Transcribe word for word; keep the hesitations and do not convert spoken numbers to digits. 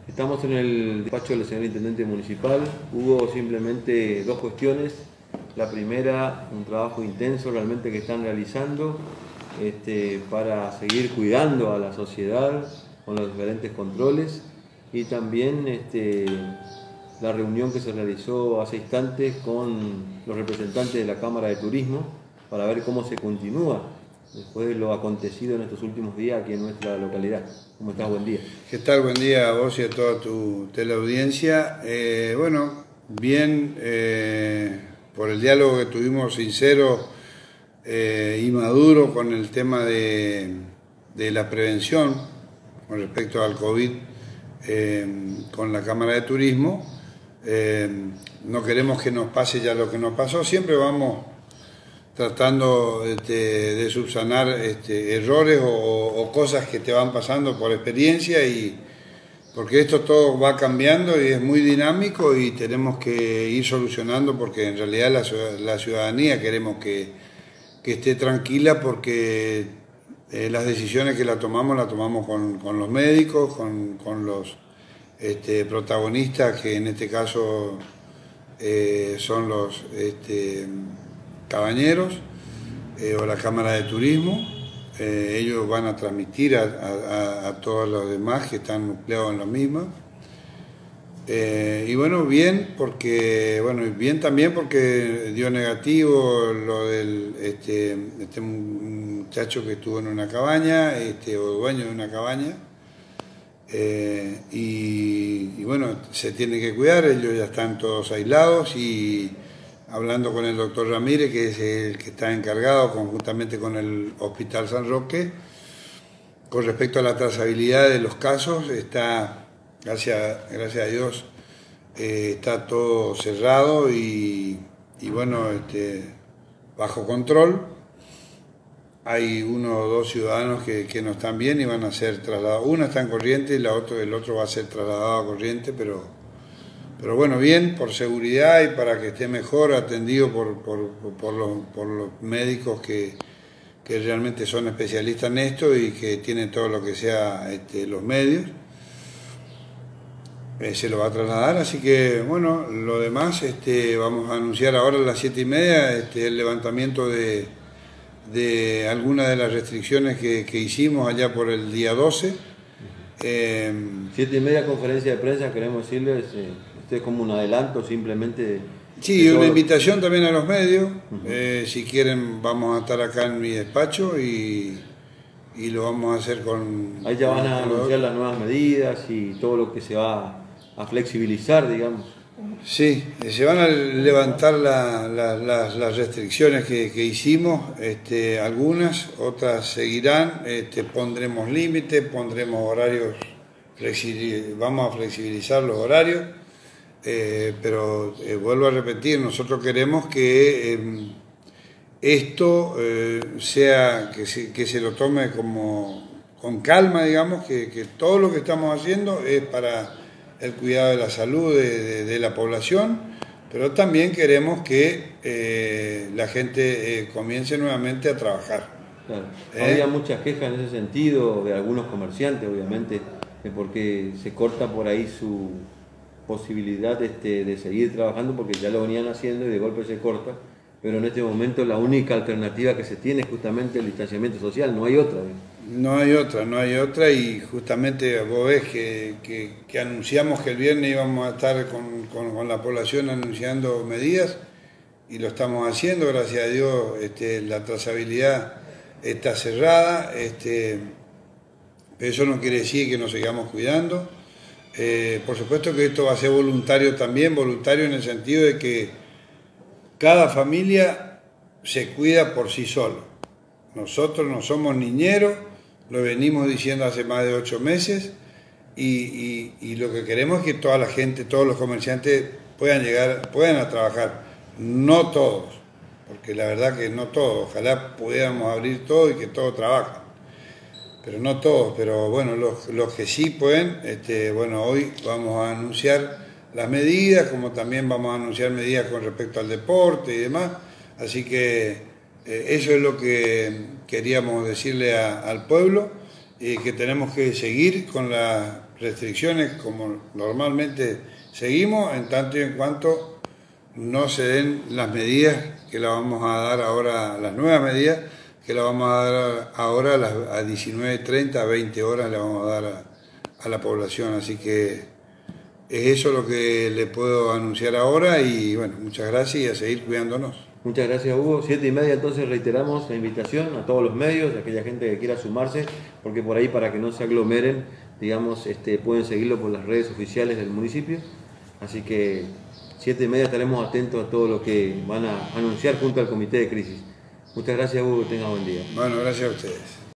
Estamos en el despacho del señor Intendente Municipal. Hubo simplemente dos cuestiones. La primera, un trabajo intenso realmente que están realizando este, para seguir cuidando a la sociedad con los diferentes controles, y también este, la reunión que se realizó hace instantes con los representantes de la Cámara de Turismo para ver cómo se continúa después de lo acontecido en estos últimos días aquí en nuestra localidad. ¿Cómo estás? Buen día. ¿Qué tal? Buen día a vos y a toda tu teleaudiencia. Eh, bueno, bien, eh, por el diálogo que tuvimos sincero eh, y maduro con el tema de, de la prevención con respecto al COVID eh, con la Cámara de Turismo. Eh, no queremos que nos pase ya lo que nos pasó, siempre vamos tratando este, de subsanar este, errores o, o cosas que te van pasando por experiencia, y porque esto todo va cambiando y es muy dinámico y tenemos que ir solucionando, porque en realidad la, la ciudadanía queremos que, que esté tranquila, porque eh, las decisiones que la tomamos las tomamos con, con los médicos, con, con los este, protagonistas, que en este caso eh, son los este, cabañeros eh, o la Cámara de Turismo. Eh, ellos van a transmitir a, a, a todos los demás que están nucleados en lo mismo. Eh, y bueno, bien, porque bueno, bien también porque dio negativo lo del este, este muchacho que estuvo en una cabaña, este, o dueño de una cabaña. Eh, y, y bueno, se tiene que cuidar, ellos ya están todos aislados, y hablando con el doctor Ramírez, que es el que está encargado conjuntamente con el Hospital San Roque, con respecto a la trazabilidad de los casos, está, gracias, gracias a Dios, eh, está todo cerrado y, y bueno, este, bajo control. Hay uno o dos ciudadanos que, que no están bien y van a ser trasladados. Uno está en Corrientes y la otro, el otro va a ser trasladado a Corrientes, pero, pero bueno, bien, por seguridad y para que esté mejor atendido por, por, por, los, por los médicos que, que realmente son especialistas en esto y que tienen todo lo que sea este, los medios. Eh, se lo va a trasladar, así que bueno, lo demás este, vamos a anunciar ahora a las siete y media este, el levantamiento de... de algunas de las restricciones que, que hicimos allá por el día doce. Eh, Siete y media conferencia de prensa, queremos decirles, eh, este es como un adelanto simplemente. De, sí, de una todo. invitación también a los medios. Uh-huh. eh, si quieren vamos a estar acá en mi despacho y, y lo vamos a hacer con... Ahí ya van a con anunciar las nuevas medidas y todo lo que se va a flexibilizar, digamos. Sí, se van a levantar la, la, las, las restricciones que, que hicimos, este, algunas, otras seguirán, este, pondremos límites, pondremos horarios, vamos a flexibilizar los horarios, eh, pero eh, vuelvo a repetir, nosotros queremos que eh, esto eh, sea, que se, que se lo tome como con calma, digamos, que, que todo lo que estamos haciendo es para el cuidado de la salud de, de, de la población, pero también queremos que eh, la gente eh, comience nuevamente a trabajar. Claro. ¿Eh? Había muchas quejas en ese sentido de algunos comerciantes, obviamente, porque se corta por ahí su posibilidad este, de seguir trabajando, porque ya lo venían haciendo y de golpe se corta, pero en este momento la única alternativa que se tiene es justamente el distanciamiento social, no hay otra. ¿eh? No hay otra, no hay otra, y justamente vos ves que, que, que anunciamos que el viernes íbamos a estar con, con, con la población anunciando medidas, y lo estamos haciendo, gracias a Dios. Este, la trazabilidad está cerrada, este, pero eso no quiere decir que nos sigamos cuidando. Eh, por supuesto que esto va a ser voluntario también, voluntario en el sentido de que cada familia se cuida por sí solo. Nosotros no somos niñeros, lo venimos diciendo hace más de ocho meses, y, y, y lo que queremos es que toda la gente, todos los comerciantes puedan llegar, puedan a trabajar. No todos, porque la verdad que no todos, ojalá pudiéramos abrir todo y que todos trabajen, pero no todos. Pero bueno, los, los que sí pueden, este, bueno, hoy vamos a anunciar las medidas, como también vamos a anunciar medidas con respecto al deporte y demás, así que eh, eso es lo que queríamos decirle a, al pueblo, eh, que tenemos que seguir con la restricciones como normalmente seguimos, en tanto y en cuanto no se den las medidas que la vamos a dar ahora, las nuevas medidas que la vamos a dar ahora a las a diecinueve treinta, a veinte horas le vamos a dar a, a la población, así que es eso lo que le puedo anunciar ahora y bueno, muchas gracias y a seguir cuidándonos. Muchas gracias, Hugo. Siete y media, entonces reiteramos la invitación a todos los medios, a aquella gente que quiera sumarse, porque por ahí, para que no se aglomeren, digamos, este, pueden seguirlo por las redes oficiales del municipio. Así que siete y media estaremos atentos a todo lo que van a anunciar junto al comité de crisis. Muchas gracias, Hugo, que tenga buen día. Bueno, gracias a ustedes.